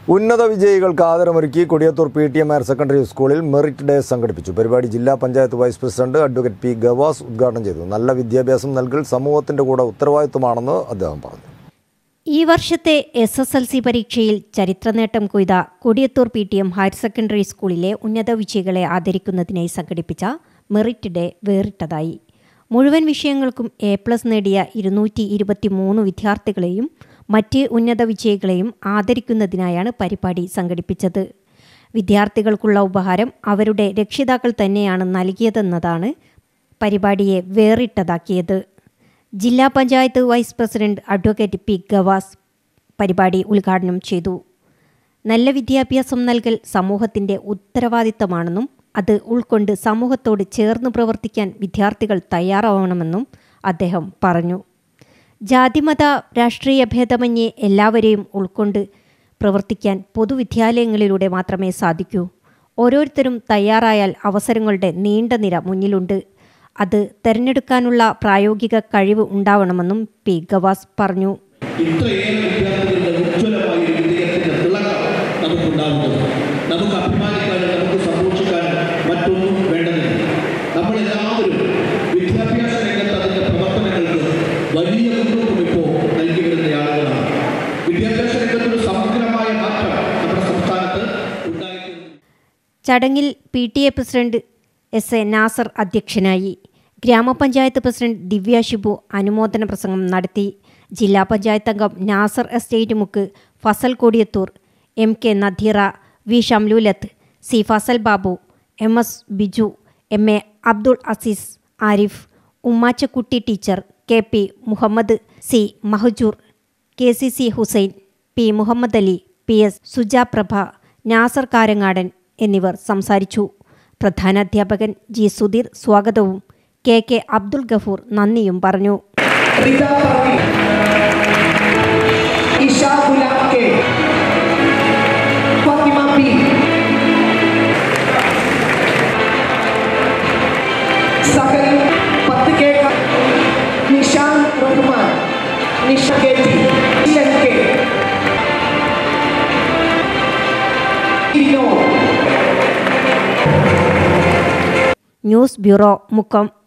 ഉന്നത വിജയികൾക്ക് ആദരമൊരുക്കി കൊടിയത്തൂർ PTM ഹയർ സെക്കൻഡറി സ്കൂളിൽ മെറിറ്റ് ഡേ സംഘടിപ്പിച്ചു. പരിപാടി ജില്ലാ panchayat vice president advocate P. Gavas ഉദ്ഘാടനം ചെയ്തു. നല്ല വിദ്യാഭ്യാസം നൽകൽ സമൂഹത്തിന്റെ കൂടെ ഉത്തരവാദിത്വമാണെന്ന് അദ്ദേഹം പറഞ്ഞു. ഈ വർഷത്തെ SSLC പരീക്ഷയിൽ ചരിത്രനേട്ടം കൊയ്ത കൊടിയത്തൂർ PTM ഹയർ സെക്കൻഡറി സ്കൂളിലെ ഉന്നത വിജയികളെ ആദരിക്കുന്നതിനായി സംഘടിപ്പിച്ച മെറിറ്റ് ഡേ വേറിട്ടതായി. മുഴുവൻ വിഷയങ്ങൾക്കും A+ നേടിയ 223 വിദ്യാർത്ഥികളെയും മറ്റ് ഉന്നത വിജയികളെയും ആദരിക്കുന്നതിനായാണ് പരിപാടി സംഘടിപ്പിച്ചത്. വിദ്യാർത്ഥികൾക്കുള്ള ഉപഹാരം അവരുടെ രക്ഷിതാക്കൾ തന്നെയാണ് നൽകിയതെന്നതാണ് പരിപാടിയെ വേറിട്ടതാക്കിയത്. ജില്ലാ panchayat vice president advocate P. Gavas പരിപാടി ഉദ്ഘാടനം ചെയ്തു. നല്ല വിദ്യാഭ്യാസം നൽകൽ സമൂഹത്തിൻ്റെ ഉത്തരവാദിത്തമാണെന്നും അത് ഉൾക്കൊണ്ട് സമൂഹത്തോട് ചേർന്ന് പ്രവർത്തിക്കാൻ വിദ്യാർത്ഥികൾ തയ്യാറാവണമെന്നും അദ്ദേഹം പറഞ്ഞു. ജാതിമത രാഷ്ട്രീയ ഭേദമന്യേ എല്ലാവരെയും ഉൾക്കൊണ്ട് പ്രവർത്തിക്കാൻ പൊതുവിദ്യാലയങ്ങളിലൂടെ മാത്രമേ സാധിക്കൂ. ഓരോരുത്തരും തയ്യാറായാൽ അവസരങ്ങളുടെ നീണ്ട നിര മുന്നിലുണ്ട്. അത് തിരഞ്ഞെടുക്കാനുള്ള പ്രായോഗിക കഴിവ് ഉണ്ടാവണമെന്നും പി. ഗവാസ് പറഞ്ഞു. നമുക്ക് അഭിമാനിക്കാനും നമുക്ക് സന്തോഷിക്കാനും മറ്റൊന്നും വേണ്ടതില്ല. നമ്മളെല്ലാവരും വിദ്യാഭ്യാസ രംഗത്ത് അതിൻ്റെ പ്രവർത്തനങ്ങൾക്ക് വലിയ മുൻതൂക്കം ഇപ്പോൾ നൽകി വരുന്ന ആളുകളാണ്. വിദ്യാഭ്യാസ രംഗത്തൊരു സമഗ്രമായ മാറ്റം നമ്മുടെ സംസ്ഥാനത്ത് ഉണ്ടായിട്ടുണ്ട്. ചടങ്ങിൽ PTA പ്രസിഡന്റ് SA നാസർ അധ്യക്ഷനായി. ഗ്രാമപഞ്ചായത്ത് പ്രസിഡന്റ് ദിവ്യ ഷിബു അനുമോദന പ്രസംഗം നടത്തി. ജില്ലാ പഞ്ചായത്ത് അംഗം Nasar estate Mukku, Fazal Kodiyathur, MK Nadeera, V Shamlulath, C Fazal Babu, MS Biju, MA Abdul Azeez Arif, Ummachakutty teacher, KP Muhammad, C Mahajoor, KCC Hussain, P Muhammad Ali, PS Sujaprabha, Nasar Karangadan എന്നിവർ സംസാരിച്ചു. പ്രധാനാധ്യാപകൻ G സുധീർ സ്വാഗതവും KK അബ്ദുൾ ഗഫൂർ നന്ദിയും പറഞ്ഞു. News bureau Mukkam.